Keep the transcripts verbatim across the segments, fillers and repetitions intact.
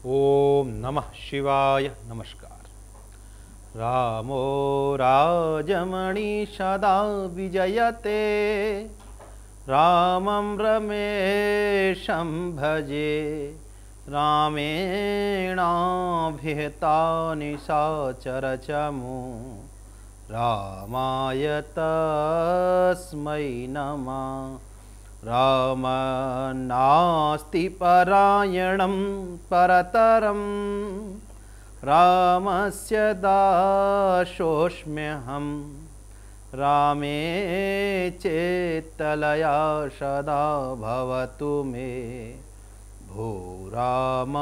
ओम नमः शिवाय। नमस्कार। रामो राजमणि सदा विजयते, रामं रमेशं भजे, रामेणाभिहितानि सचरचमु, रामाय तस्मै नमः। राम नास्ति परायणं परतरं, रामस्य दासोऽस्म्यहं, रामे चेत्तलया सदा भवतु मे, भो राम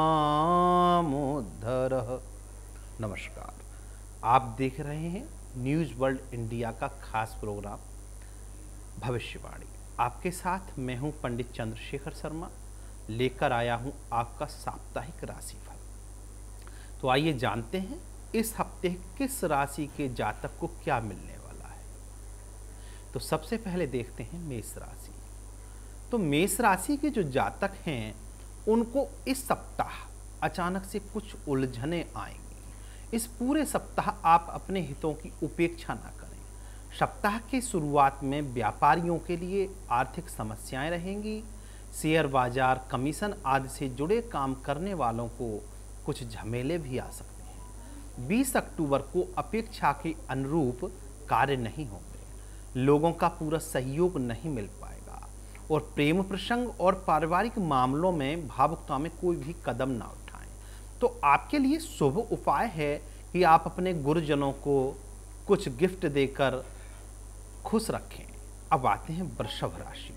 मामुद्धर। नमस्कार, आप देख रहे हैं न्यूज़ वर्ल्ड इंडिया का खास प्रोग्राम भविष्यवाणी। आपके साथ मैं हूं पंडित चंद्रशेखर शर्मा, लेकर आया हूं आपका साप्ताहिक राशिफल। तो आइए जानते हैं इस हफ्ते किस राशि के जातक को क्या मिलने वाला है। तो सबसे पहले देखते हैं मेष राशि। तो मेष राशि के जो जातक हैं उनको इस सप्ताह अचानक से कुछ उलझने आएंगी। इस पूरे सप्ताह आप अपने हितों की उपेक्षा ना करें। सप्ताह की शुरुआत में व्यापारियों के लिए आर्थिक समस्याएं रहेंगी। शेयर बाजार, कमीशन आदि से जुड़े काम करने वालों को कुछ झमेले भी आ सकते हैं। बीस अक्टूबर को अपेक्षा के अनुरूप कार्य नहीं होंगे, लोगों का पूरा सहयोग नहीं मिल पाएगा और प्रेम प्रसंग और पारिवारिक मामलों में भावुकता में कोई भी कदम ना उठाएं। तो आपके लिए शुभ उपाय है कि आप अपने गुरुजनों को कुछ गिफ्ट देकर खुश रखें। अब आते हैं वृषभ राशि।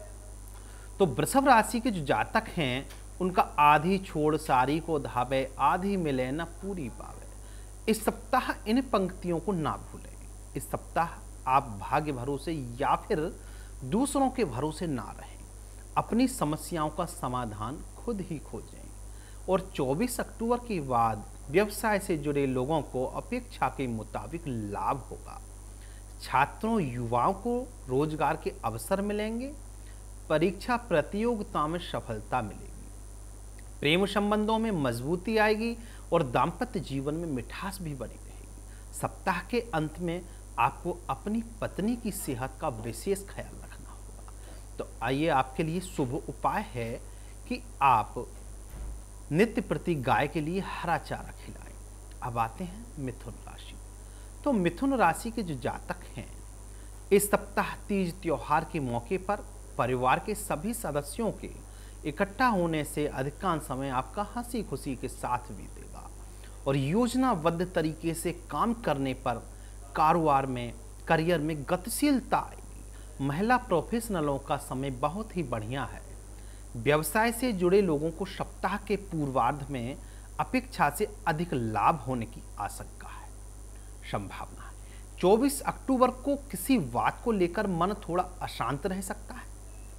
तो वृषभ राशि के जो जातक हैं उनका आधी छोड़ सारी को धावे, आधी मिले न पूरी पावे। इस सप्ताह इन पंक्तियों को ना भूलें। इस सप्ताह आप भाग्य भरोसे या फिर दूसरों के भरोसे ना रहें। अपनी समस्याओं का समाधान खुद ही खोजें। और चौबीस अक्टूबर के बाद व्यवसाय से जुड़े लोगों को अपेक्षा के मुताबिक लाभ होगा। छात्रों युवाओं को रोजगार के अवसर मिलेंगे। परीक्षा प्रतियोगिता में सफलता मिलेगी। प्रेम संबंधों में मजबूती आएगी और दाम्पत्य जीवन में मिठास भी बनी रहेगी। सप्ताह के अंत में आपको अपनी पत्नी की सेहत का विशेष ख्याल रखना होगा। तो आइए, आपके लिए शुभ उपाय है कि आप नित्य प्रति गाय के लिए हरा चारा खिलाएं। अब आते हैं मिथुन राशि। तो मिथुन राशि के जो जातक हैं इस सप्ताह तीज त्योहार के मौके पर परिवार के सभी सदस्यों के इकट्ठा होने से अधिकांश समय आपका हंसी खुशी के साथ बीतेगा और योजनाबद्ध तरीके से काम करने पर कारोबार में, करियर में गतिशीलता आएगी। महिला प्रोफेशनलों का समय बहुत ही बढ़िया है। व्यवसाय से जुड़े लोगों को सप्ताह के पूर्वार्ध में अपेक्षा से अधिक लाभ होने की आशंका है, संभावना है। चौबीस अक्टूबर को किसी बात को लेकर मन थोड़ा अशांत रह सकता है।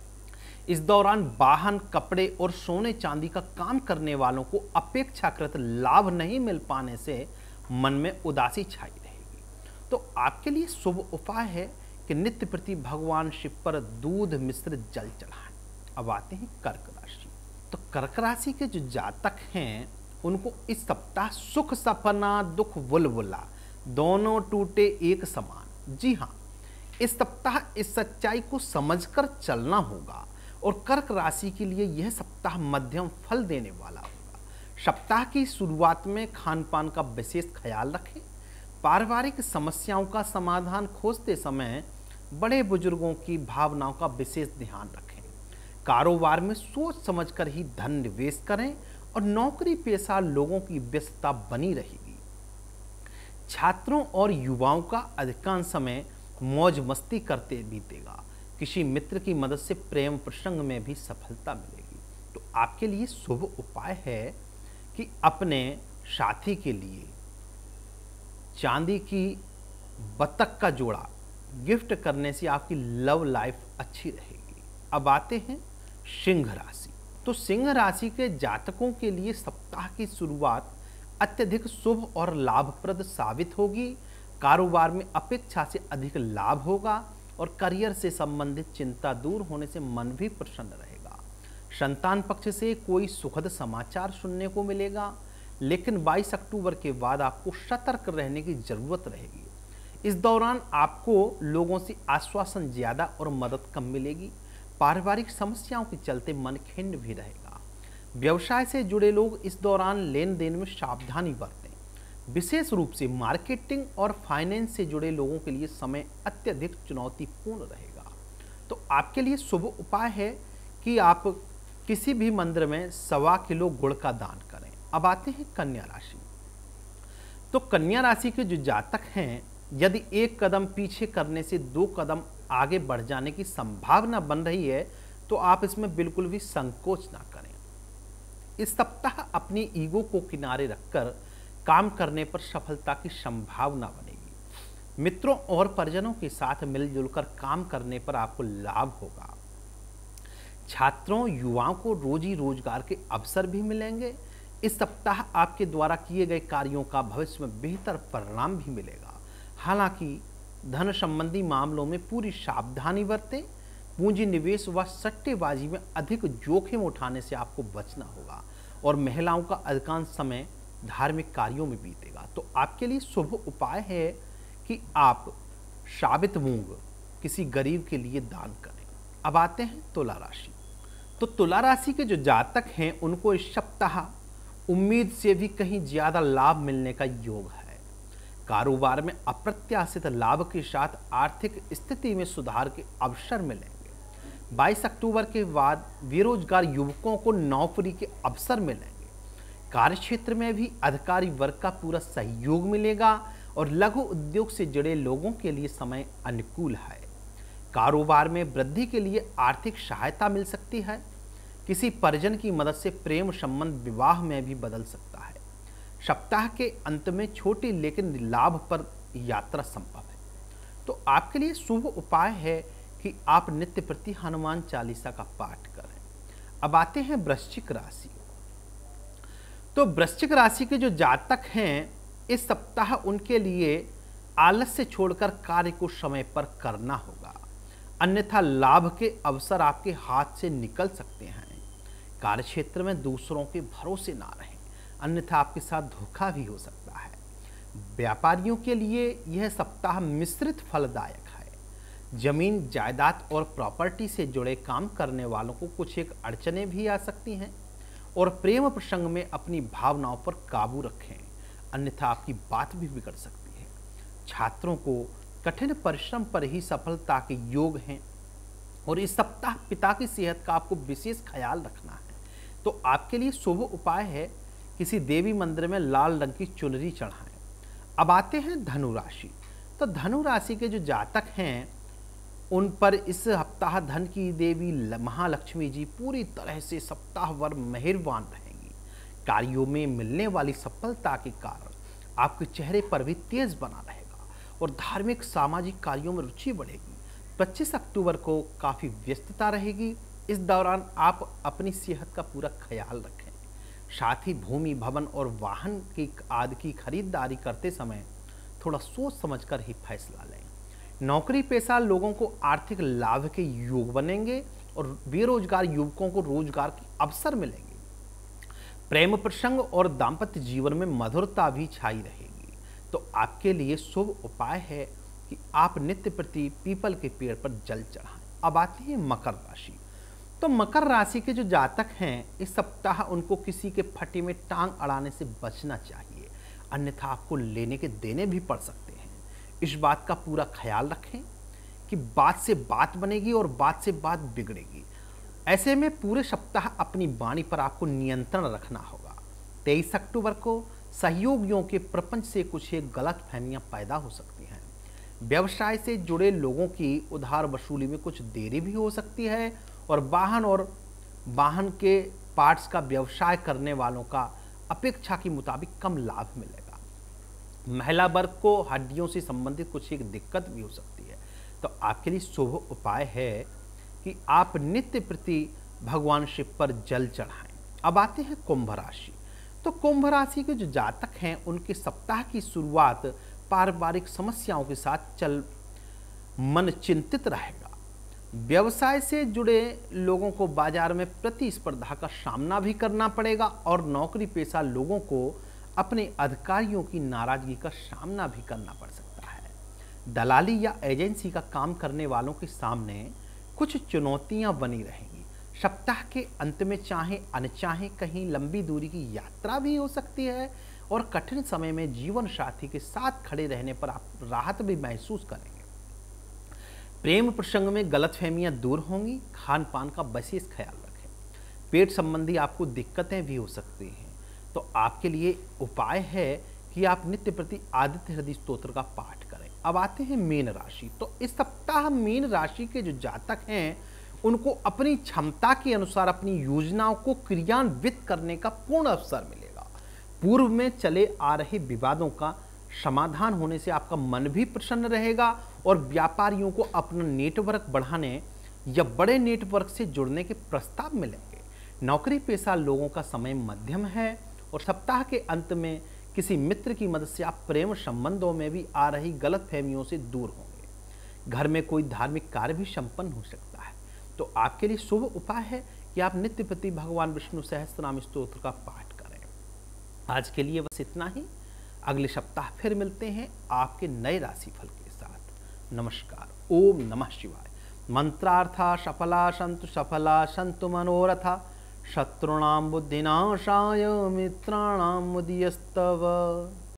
इस दौरान वाहन, कपड़े और सोने चांदी का काम करने वालों को अपेक्षाकृत लाभ नहीं मिल पाने से मन में उदासी छाई रहेगी। तो आपके लिए शुभ उपाय है कि नित्य प्रति भगवान शिव पर दूध मिश्रित जल चढ़ाएं। अब आते हैं कर्क राशि। तो कर्क राशि के जो जातक हैं उनको इस सप्ताह सुख सपना, दुख बुलबुला दोनों टूटे एक समान। जी हाँ, इस सप्ताह इस सच्चाई को समझकर चलना होगा और कर्क राशि के लिए यह सप्ताह मध्यम फल देने वाला होगा। सप्ताह की शुरुआत में खान पान का विशेष ख्याल रखें। पारिवारिक समस्याओं का समाधान खोजते समय बड़े बुजुर्गों की भावनाओं का विशेष ध्यान रखें। कारोबार में सोच समझकर ही धन निवेश करें और नौकरी पेशा लोगों की व्यस्तता बनी रहेगी। छात्रों और युवाओं का अधिकांश समय मौज मस्ती करते बीतेगा। किसी मित्र की मदद से प्रेम प्रसंग में भी सफलता मिलेगी। तो आपके लिए शुभ उपाय है कि अपने साथी के लिए चांदी की बतख का जोड़ा गिफ्ट करने से आपकी लव लाइफ अच्छी रहेगी। अब आते हैं सिंह राशि। तो सिंह राशि के जातकों के लिए सप्ताह की शुरुआत अत्यधिक शुभ और लाभप्रद साबित होगी। कारोबार में अपेक्षा से अधिक लाभ होगा और करियर से संबंधित चिंता दूर होने से मन भी प्रसन्न रहेगा। संतान पक्ष से कोई सुखद समाचार सुनने को मिलेगा, लेकिन बाईस अक्टूबर के बाद आपको सतर्क रहने की जरूरत रहेगी। इस दौरान आपको लोगों से आश्वासन ज्यादा और मदद कम मिलेगी। पारिवारिक समस्याओं के चलते मन खिन्न भी रहेगा। व्यवसाय से जुड़े लोग इस दौरान लेन देन में सावधानी बरतें। विशेष रूप से मार्केटिंग और फाइनेंस से जुड़े लोगों के लिए समय अत्यधिक चुनौतीपूर्ण रहेगा। तो आपके लिए शुभ उपाय है कि आप किसी भी मंदिर में सवा किलो गुड़ का दान करें। अब आते हैं कन्या राशि। तो कन्या राशि के जो जातक हैं, यदि एक कदम पीछे करने से दो कदम आगे बढ़ जाने की संभावना बन रही है, तो आप इसमें बिल्कुल भी संकोच ना करें। इस सप्ताह अपनी ईगो को किनारे रखकर काम करने पर सफलता की संभावना बनेगी। मित्रों और परिजनों के साथ मिलजुल कर काम करने पर आपको लाभ होगा। छात्रों, युवाओं को रोजी रोजगार के अवसर भी मिलेंगे। इस सप्ताह आपके द्वारा किए गए कार्यों का भविष्य में बेहतर परिणाम भी मिलेगा। हालांकि धन संबंधी मामलों में पूरी सावधानी बरतें। पूंजी निवेश व सट्टेबाजी में अधिक जोखिम उठाने से आपको बचना होगा और महिलाओं का अधिकांश समय धार्मिक कार्यों में बीतेगा। तो आपके लिए शुभ उपाय है कि आप साबित मूंग किसी गरीब के लिए दान करें। अब आते हैं तुला राशि। तो तुला राशि के जो जातक हैं, उनको इस सप्ताह उम्मीद से भी कहीं ज्यादा लाभ मिलने का योग है। कारोबार में अप्रत्याशित लाभ के साथ आर्थिक स्थिति में सुधार के अवसर मिलेंगे। बाईस अक्टूबर के बाद बेरोजगार युवकों को नौकरी के अवसर मिलेंगे। कार्यक्षेत्र में भी अधिकारी वर्ग का पूरा सहयोग मिलेगा और लघु उद्योग से जुड़े लोगों के लिए समय अनुकूल है। कारोबार में वृद्धि के लिए आर्थिक सहायता मिल सकती है। किसी परिजन की मदद से प्रेम संबंध विवाह में भी बदल सकता है। सप्ताह के अंत में छोटी लेकिन लाभ पर यात्रा संभव है। तो आपके लिए शुभ उपाय है कि आप नित्य प्रति हनुमान चालीसा का पाठ करें। अब आते हैं वृश्चिक राशि। तो वृश्चिक राशि के जो जातक हैं, इस सप्ताह उनके लिए आलस्य छोड़कर कार्य को समय पर करना होगा, अन्यथा लाभ के अवसर आपके हाथ से निकल सकते हैं। कार्यक्षेत्र में दूसरों के भरोसे ना रहें, अन्यथा आपके साथ धोखा भी हो सकता है। व्यापारियों के लिए यह सप्ताह मिश्रित फलदायक है। जमीन जायदाद और प्रॉपर्टी से जुड़े काम करने वालों को कुछ एक अड़चनें भी आ सकती हैं और प्रेम प्रसंग में अपनी भावनाओं पर काबू रखें, अन्यथा आपकी बात भी बिगड़ सकती है। छात्रों को कठिन परिश्रम पर ही सफलता के योग हैं और इस सप्ताह पिता की सेहत का आपको विशेष ख्याल रखना है। तो आपके लिए शुभ उपाय है किसी देवी मंदिर में लाल रंग की चुनरी चढ़ाएं। अब आते हैं धनु राशि। तो धनु राशि के जो जातक हैं, उन पर इस सप्ताह धन की देवी महालक्ष्मी जी पूरी तरह से सप्ताह भर मेहरबान रहेंगी। कार्यों में मिलने वाली सफलता के कारण आपके चेहरे पर भी तेज बना रहेगा और धार्मिक सामाजिक कार्यों में रुचि बढ़ेगी। पच्चीस अक्टूबर को काफ़ी व्यस्तता रहेगी। इस दौरान आप अपनी सेहत का पूरा ख्याल रखें। साथ ही भूमि, भवन और वाहन की आदि की खरीदारी करते समय थोड़ा सोच समझकर ही फैसला लें। नौकरी पेशा लोगों को आर्थिक लाभ के योग बनेंगे और बेरोजगार युवकों को रोजगार के अवसर मिलेंगे। प्रेम प्रसंग और दाम्पत्य जीवन में मधुरता भी छाई रहेगी। तो आपके लिए शुभ उपाय है कि आप नित्य प्रति पीपल के पेड़ पर जल चढ़ाएं। अब आती है मकर राशि। तो मकर राशि के जो जातक हैं, इस सप्ताह उनको किसी के फटे में टांग अड़ाने से बचना चाहिए, अन्यथा आपको लेने के देने भी पड़ सकते हैं। इस बात का पूरा ख्याल रखें कि बात से बात बनेगी और बात से बात बिगड़ेगी। ऐसे में पूरे सप्ताह अपनी वाणी पर आपको नियंत्रण रखना होगा। तेईस अक्टूबर को सहयोगियों के प्रपंच से कुछ एक गलत फहमियाँ पैदा हो सकती हैं। व्यवसाय से जुड़े लोगों की उधार वसूली में कुछ देरी भी हो सकती है और वाहन और वाहन के पार्ट्स का व्यवसाय करने वालों का अपेक्षा के मुताबिक कम लाभ मिलेगा। महिला वर्ग को हड्डियों से संबंधित कुछ एक दिक्कत भी हो सकती है। तो आपके लिए शुभ उपाय है कि आप नित्य प्रति भगवान शिव पर जल चढ़ाएं। अब आते हैं कुंभ राशि। तो कुंभ राशि के जो जातक हैं, उनके सप्ताह की शुरुआत पारिवारिक समस्याओं के साथ चल मन चिंतित रहेगा। व्यवसाय से जुड़े लोगों को बाजार में प्रतिस्पर्धा का सामना भी करना पड़ेगा और नौकरी पेशा लोगों को अपने अधिकारियों की नाराजगी का सामना भी करना पड़ सकता है। दलाली या एजेंसी का काम करने वालों के सामने कुछ चुनौतियां बनी रहेंगी। सप्ताह के अंत में चाहे अनचाहे कहीं लंबी दूरी की यात्रा भी हो सकती है और कठिन समय में जीवन साथी के साथ खड़े रहने पर आप राहत भी महसूस करेंगे। प्रेम प्रसंग में गलतफहमियां दूर होंगी। खान पान का विशेष ख्याल रखें। पेट संबंधी आपको दिक्कतें भी हो सकती हैं, तो आपके लिए उपाय है कि आप नित्य प्रति आदित्य हृदय स्तोत्र का पाठ करें। अब आते हैं मीन राशि। तो इस सप्ताह मीन राशि के जो जातक हैं उनको अपनी क्षमता के अनुसार अपनी योजनाओं को क्रियान्वित करने का पूर्ण अवसर मिलेगा। पूर्व में चले आ रहे विवादों का समाधान होने से आपका मन भी प्रसन्न रहेगा और व्यापारियों को अपना नेटवर्क बढ़ाने या बड़े नेटवर्क से जुड़ने के प्रस्ताव मिलेंगे। नौकरी पेशा लोगों का समय मध्यम है और सप्ताह के अंत में किसी मित्र की मदद से आप प्रेम संबंधों में भी आ रही गलतफहमियों से दूर होंगे। घर में कोई धार्मिक कार्य भी संपन्न हो सकता है, तो आपके लिए शुभ उपाय है कि आप नित्य प्रति भगवान विष्णु सहस्त्रनाम स्तोत्र का पाठ करें। आज के लिए बस इतना ही। अगले सप्ताह फिर मिलते हैं आपके नए राशिफल के साथ। नमस्कार। ओम नमः शिवाय। मंत्रार्था सफला संतु सफला संतु मनोरथा शत्रुणां बुद्धिनाशाय मित्राणां मुदीयस्तव।